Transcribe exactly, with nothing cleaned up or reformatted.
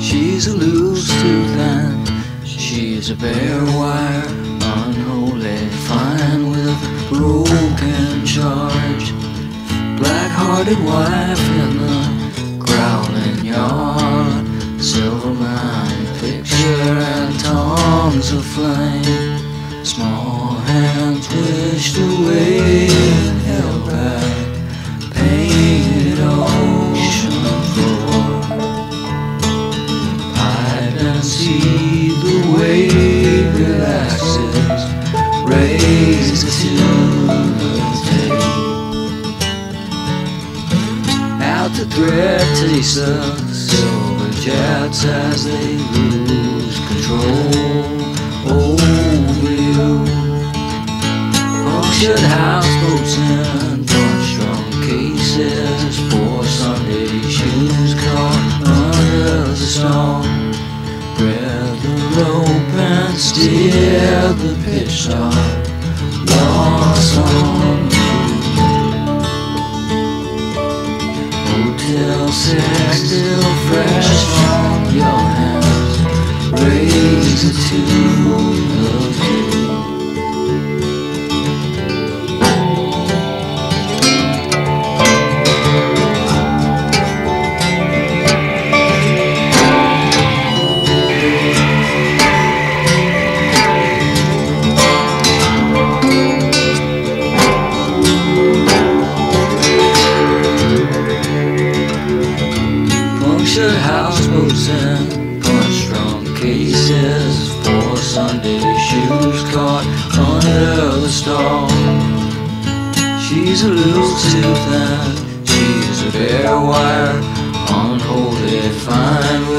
She's a loose tooth and she's a bare wire, unholy, fine with a broken charge. Black-hearted wife in the growling yard, silver-lined picture and tongues of flame. Small hands wished away and held back, painted ocean floor. Pipe and see the wave relaxes, raised to the tape. Out to thread taste the silver jets as they lose control over you. Punctured houseboats and punch-drunk cases, poor Sunday shoes caught under the snow. Grab the rope and steer the pitch dark, lost on you. Hotel sex still fresh from your hands, raise it to the view. Punctured houseboats and punch-drunk cases, four Sunday shoes caught under the stall. She's a loose tooth and she's a bare wire, unholy, fine